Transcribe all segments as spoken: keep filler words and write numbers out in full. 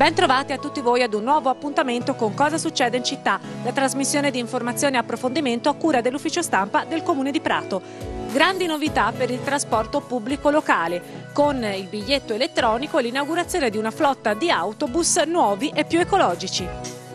Ben trovati a tutti voi ad un nuovo appuntamento con Cosa succede in città, la trasmissione di informazione e approfondimento a cura dell'ufficio stampa del Comune di Prato. Grandi novità per il trasporto pubblico locale, con il biglietto elettronico e l'inaugurazione di una flotta di autobus nuovi e più ecologici.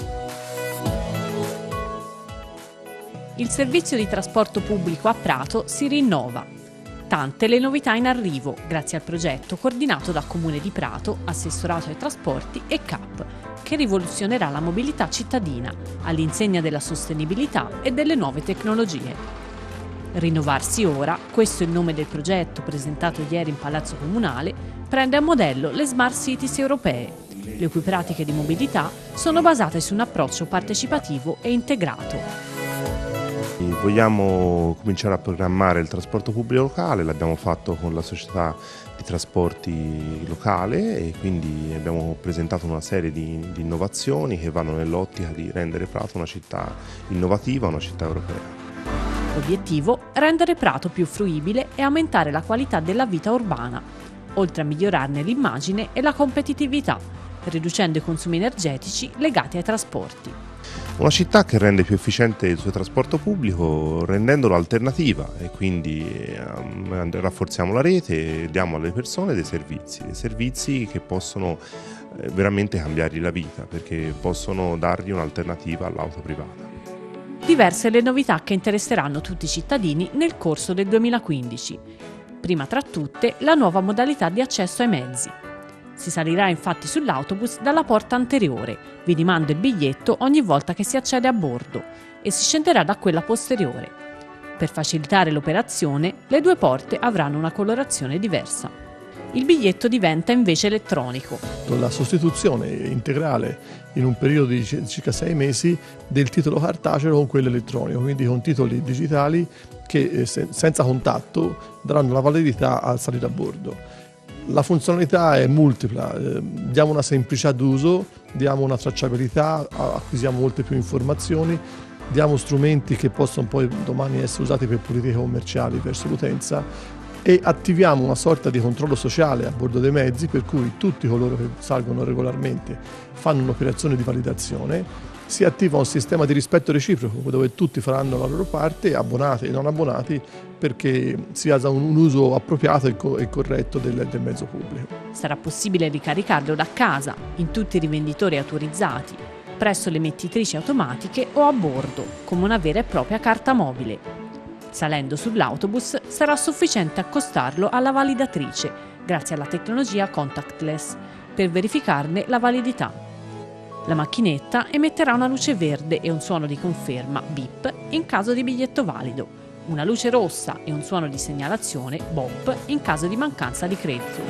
Il servizio di trasporto pubblico a Prato si rinnova. Tante le novità in arrivo, grazie al progetto coordinato da Comune di Prato, Assessorato ai Trasporti e C A P, che rivoluzionerà la mobilità cittadina, all'insegna della sostenibilità e delle nuove tecnologie. Rinnovarsi ora, questo è il nome del progetto presentato ieri in Palazzo Comunale, prende a modello le Smart Cities europee, le cui pratiche di mobilità sono basate su un approccio partecipativo e integrato. Vogliamo cominciare a programmare il trasporto pubblico locale, l'abbiamo fatto con la società di trasporti locale e quindi abbiamo presentato una serie di, di innovazioni che vanno nell'ottica di rendere Prato una città innovativa, una città europea. L'obiettivo è rendere Prato più fruibile e aumentare la qualità della vita urbana, oltre a migliorarne l'immagine e la competitività, riducendo i consumi energetici legati ai trasporti. Una città che rende più efficiente il suo trasporto pubblico rendendolo alternativa e quindi um, rafforziamo la rete e diamo alle persone dei servizi, dei servizi che possono eh, veramente cambiargli la vita perché possono dargli un'alternativa all'auto privata. Diverse le novità che interesseranno tutti i cittadini nel corso del duemilaquindici. Prima tra tutte la nuova modalità di accesso ai mezzi. Si salirà infatti sull'autobus dalla porta anteriore, vidimando il biglietto ogni volta che si accede a bordo, e si scenderà da quella posteriore. Per facilitare l'operazione, le due porte avranno una colorazione diversa. Il biglietto diventa invece elettronico. La sostituzione integrale in un periodo di circa sei mesi del titolo cartaceo con quello elettronico, quindi con titoli digitali che senza contatto daranno la validità al salire a bordo. La funzionalità è multipla, eh, diamo una semplicità d'uso, diamo una tracciabilità, acquisiamo molte più informazioni, diamo strumenti che possono poi domani essere usati per politiche commerciali verso l'utenza e attiviamo una sorta di controllo sociale a bordo dei mezzi per cui tutti coloro che salgono regolarmente fanno un'operazione di validazione. Si attiva un sistema di rispetto reciproco dove tutti faranno la loro parte, abbonati e non abbonati, perché si ha un uso appropriato e, co- e corretto del, del mezzo pubblico. Sarà possibile ricaricarlo da casa, in tutti i rivenditori autorizzati, presso le emettitrici automatiche o a bordo, come una vera e propria carta mobile. Salendo sull'autobus sarà sufficiente accostarlo alla validatrice, grazie alla tecnologia contactless, per verificarne la validità. La macchinetta emetterà una luce verde e un suono di conferma, beep, in caso di biglietto valido, una luce rossa e un suono di segnalazione, bop, in caso di mancanza di credito.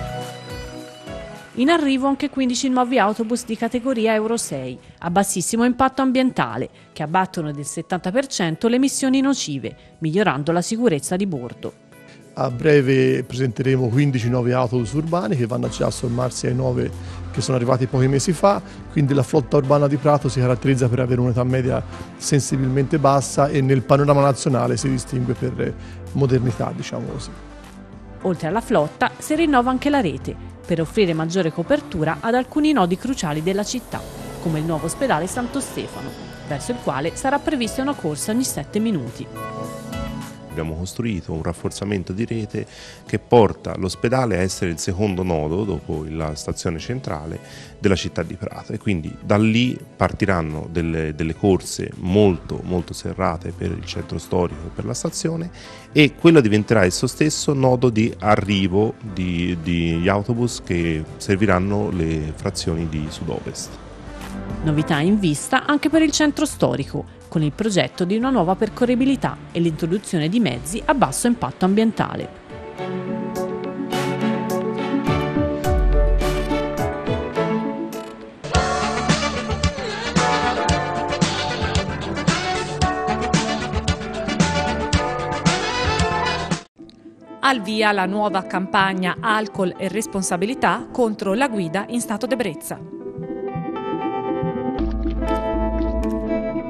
In arrivo anche quindici nuovi autobus di categoria Euro sei, a bassissimo impatto ambientale, che abbattono del settanta per cento le emissioni nocive, migliorando la sicurezza di bordo. A breve presenteremo quindici nuovi autobus urbani che vanno a sommarsi ai nove che sono arrivati pochi mesi fa, quindi la flotta urbana di Prato si caratterizza per avere un'età media sensibilmente bassa e nel panorama nazionale si distingue per modernità, diciamo così. Oltre alla flotta si rinnova anche la rete, per offrire maggiore copertura ad alcuni nodi cruciali della città, come il nuovo ospedale Santo Stefano, verso il quale sarà prevista una corsa ogni sette minuti. Abbiamo costruito un rafforzamento di rete che porta l'ospedale a essere il secondo nodo, dopo la stazione centrale, della città di Prato e quindi da lì partiranno delle, delle corse molto, molto serrate per il centro storico e per la stazione e quello diventerà esso stesso nodo di arrivo di, di autobus che serviranno le frazioni di sud-ovest. Novità in vista anche per il centro storico, con il progetto di una nuova percorribilità e l'introduzione di mezzi a basso impatto ambientale. Al via la nuova campagna Alcol e responsabilità contro la guida in stato d'ebbrezza.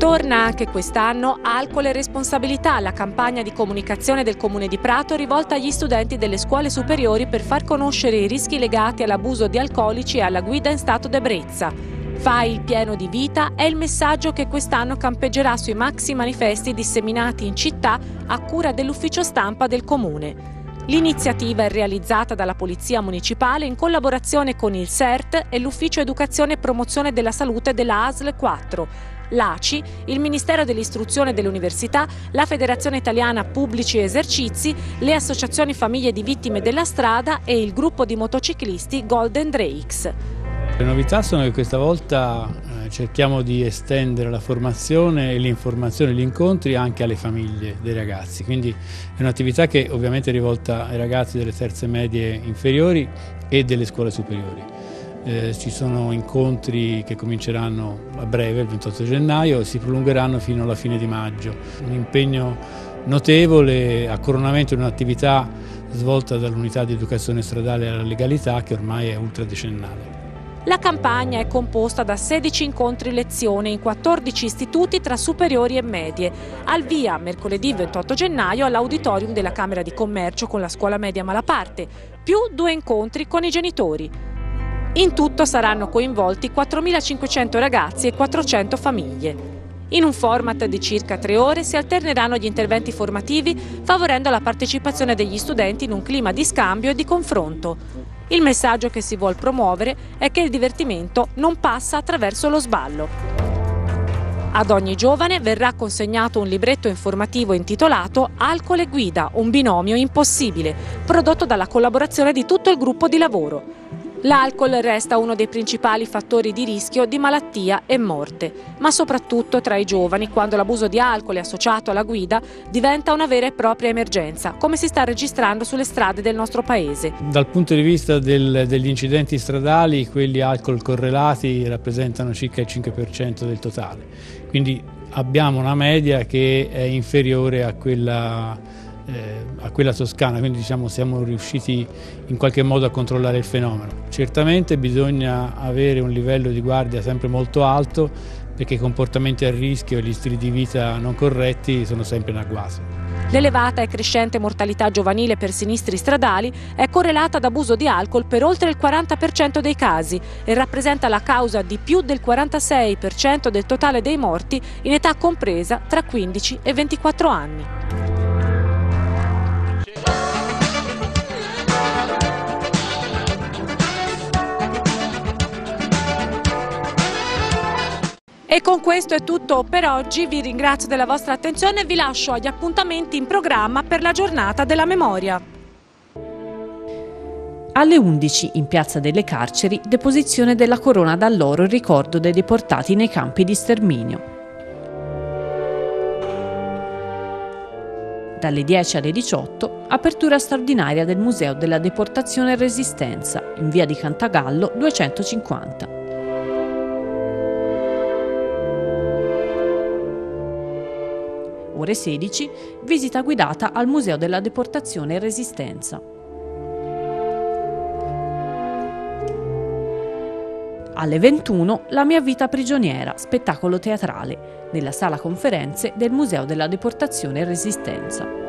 Torna anche quest'anno Alcol e responsabilità, la campagna di comunicazione del Comune di Prato rivolta agli studenti delle scuole superiori per far conoscere i rischi legati all'abuso di alcolici e alla guida in stato d'ebbrezza. Fai il pieno di vita è il messaggio che quest'anno campeggerà sui maxi manifesti disseminati in città a cura dell'ufficio stampa del Comune. L'iniziativa è realizzata dalla Polizia Municipale in collaborazione con il S E R T e l'Ufficio Educazione e Promozione della Salute della A S L quattro, l'A C I, il Ministero dell'Istruzione e dell'Università, la Federazione Italiana Pubblici Esercizi, le associazioni famiglie di vittime della strada e il gruppo di motociclisti Golden Drakes. Le novità sono che questa volta eh, cerchiamo di estendere la formazione e l'informazione, gli incontri anche alle famiglie dei ragazzi, quindi è un'attività che ovviamente è rivolta ai ragazzi delle terze medie inferiori e delle scuole superiori. Eh, ci sono incontri che cominceranno a breve, il ventotto gennaio, e si prolungheranno fino alla fine di maggio. Un impegno notevole a coronamento di un'attività svolta dall'unità di educazione stradale alla legalità che ormai è ultradecennale. La campagna è composta da sedici incontri lezione in quattordici istituti tra superiori e medie. Al via mercoledì ventotto gennaio all'auditorium della Camera di Commercio con la scuola media Malaparte, più due incontri con i genitori. In tutto saranno coinvolti quattromilacinquecento ragazzi e quattrocento famiglie. In un format di circa tre ore si alterneranno gli interventi formativi, favorendo la partecipazione degli studenti in un clima di scambio e di confronto. Il messaggio che si vuol promuovere è che il divertimento non passa attraverso lo sballo. Ad ogni giovane verrà consegnato un libretto informativo intitolato Alcol e guida, un binomio impossibile, prodotto dalla collaborazione di tutto il gruppo di lavoro. L'alcol resta uno dei principali fattori di rischio di malattia e morte, ma soprattutto tra i giovani, quando l'abuso di alcol è associato alla guida, diventa una vera e propria emergenza, come si sta registrando sulle strade del nostro paese. Dal punto di vista del, degli incidenti stradali, quelli alcol correlati rappresentano circa il cinque per cento del totale, quindi abbiamo una media che è inferiore a quella Eh, a quella toscana, quindi diciamo siamo riusciti in qualche modo a controllare il fenomeno. Certamente bisogna avere un livello di guardia sempre molto alto perché i comportamenti a rischio e gli stili di vita non corretti sono sempre in agguato. L'elevata e crescente mortalità giovanile per sinistri stradali è correlata ad abuso di alcol per oltre il quaranta per cento dei casi e rappresenta la causa di più del quarantasei per cento del totale dei morti in età compresa tra quindici e ventiquattro anni. E con questo è tutto per oggi, vi ringrazio della vostra attenzione e vi lascio agli appuntamenti in programma per la giornata della memoria. Alle undici in Piazza delle Carceri, deposizione della corona d'alloro in ricordo dei deportati nei campi di sterminio. Dalle dieci alle diciotto, apertura straordinaria del Museo della Deportazione e Resistenza, in via di Cantagallo duecentocinquanta. Ore sedici, visita guidata al Museo della Deportazione e Resistenza. Alle ventuno, La mia vita prigioniera, spettacolo teatrale, nella sala conferenze del Museo della Deportazione e Resistenza.